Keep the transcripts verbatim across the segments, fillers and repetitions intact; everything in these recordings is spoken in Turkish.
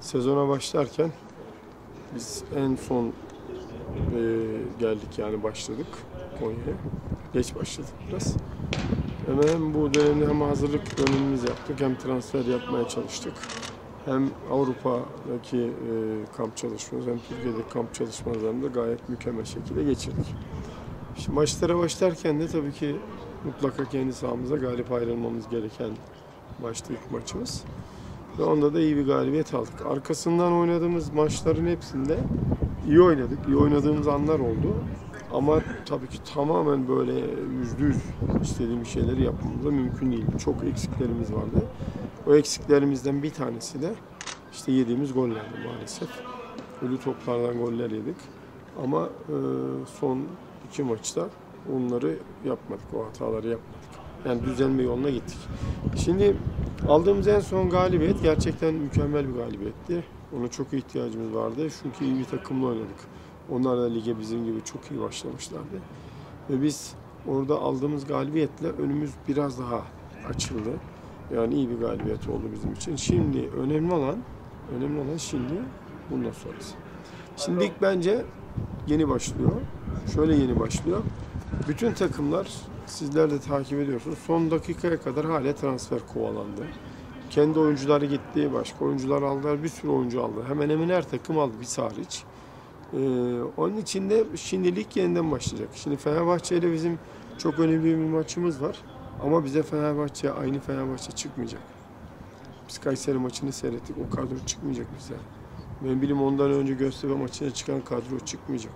sezona başlarken biz en son e, geldik yani başladık Konya'ya. Geç başladık biraz. Hemen bu dönemde hem hazırlık dönemimizi yaptık hem transfer yapmaya çalıştık. Hem Avrupa'daki e, kamp çalışmamız hem Türkiye'deki kamp çalışmalarını da gayet mükemmel şekilde geçirdik. Şimdi maçlara başlarken de tabii ki mutlaka kendi sahamıza galip ayrılmamız gereken maçtı ilk maçımız. Ve onda da iyi bir galibiyet aldık. Arkasından oynadığımız maçların hepsinde iyi oynadık. İyi oynadığımız anlar oldu. Ama tabii ki tamamen böyle yüzde yüz istediğim şeyleri yapmamız da mümkün değil. Çok eksiklerimiz vardı. O eksiklerimizden bir tanesi de işte yediğimiz gollerdi maalesef. Ölü toplardan goller yedik. Ama e, son iki maçta onları yapmadık. O hataları yapmadık. Yani düzelme yoluna gittik. Şimdi aldığımız en son galibiyet gerçekten mükemmel bir galibiyetti. Ona çok ihtiyacımız vardı. Çünkü iyi bir takımla oynadık. Onlar da lige bizim gibi çok iyi başlamışlardı. Ve biz orada aldığımız galibiyetle önümüz biraz daha açıldı. Yani iyi bir galibiyet oldu bizim için. Şimdi önemli olan, önemli olan şimdi bundan sonrası. Şimdi ilk bence yeni başlıyor. Şöyle yeni başlıyor. Bütün takımlar, sizler de takip ediyorsunuz, son dakikaya kadar hala transfer kovalandı. Kendi oyuncuları gitti, başka oyuncular aldılar, bir sürü oyuncu aldı. Hemen hemen her takım aldı, bir hariç. Ee, onun için de şimdilik yeniden başlayacak. Şimdi Fenerbahçe ile bizim çok önemli bir maçımız var. Ama bize Fenerbahçe, aynı Fenerbahçe çıkmayacak. Biz Kayseri maçını seyrettik, o kadro çıkmayacak bize. Ben bileyim ondan önce Göztepe maçına çıkan kadro çıkmayacak.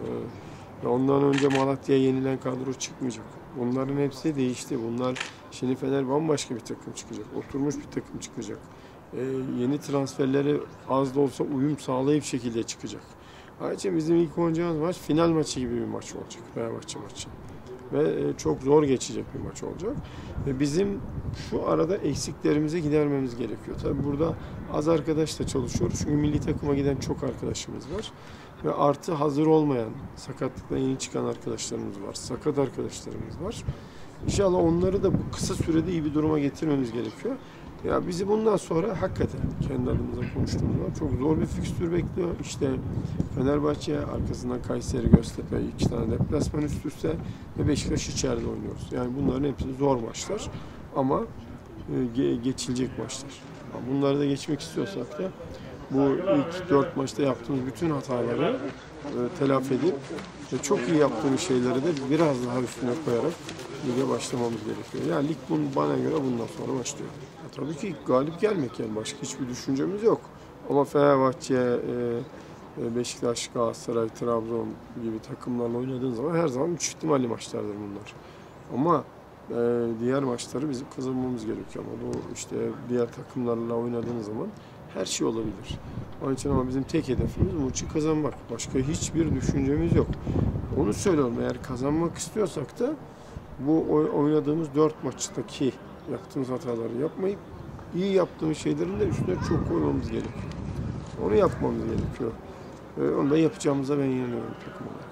Ee, ondan önce Malatya'ya yenilen kadro çıkmayacak. Bunların hepsi değişti. Bunlar şimdi Fener bambaşka bir takım çıkacak. Oturmuş bir takım çıkacak. Ee, yeni transferleri az da olsa uyum sağlayıp şekilde çıkacak. Ayrıca bizim ilk oynayacağımız maç final maçı gibi bir maç olacak. Fenerbahçe maçı. Ve çok zor geçecek bir maç olacak. Ve bizim şu arada eksiklerimizi gidermemiz gerekiyor. Tabii burada az arkadaşla çalışıyoruz. Çünkü milli takıma giden çok arkadaşımız var. Ve artı hazır olmayan, sakatlıktan yeni çıkan arkadaşlarımız var. Sakat arkadaşlarımız var. İnşallah onları da bu kısa sürede iyi bir duruma getirmemiz gerekiyor. Ya bizi bundan sonra hakikaten kendi adımıza konuştuğumuzda çok zor bir fikstür bekliyor. İşte Fenerbahçe, arkasından Kayseri, Göztepe, iki tane deplasman üst üste ve Beşiktaş içeride oynuyoruz. Yani bunların hepsi zor maçlar ama e, geçilecek maçlar. Bunları da geçmek istiyorsak da bu ilk dört maçta yaptığımız bütün hataları e, telafi edip ve çok iyi yaptığımız şeyleri de biraz daha üstüne koyarak lige başlamamız gerekiyor. Yani lig bunu, bana göre bundan sonra başlıyor. Ya, tabii ki galip gelmek, yani başka hiçbir düşüncemiz yok. Ama Fenerbahçe, e, Beşiktaş, Galatasaray, Trabzon gibi takımlarla oynadığın zaman her zaman üç ihtimalli maçlardır bunlar. Ama e, diğer maçları bizim kazanmamız gerekiyor. Ama bu işte diğer takımlarla oynadığınız zaman her şey olabilir. Onun için ama bizim tek hedefimiz maçı kazanmak. Başka hiçbir düşüncemiz yok. Onu söylüyorum, eğer kazanmak istiyorsak da bu oynadığımız dört maçtaki yaptığımız hataları yapmayıp iyi yaptığımız şeylerin de üstüne çok koymamız gerekiyor. Onu yapmamız gerekiyor. Onu da yapacağımıza ben inanıyorum takım olarak.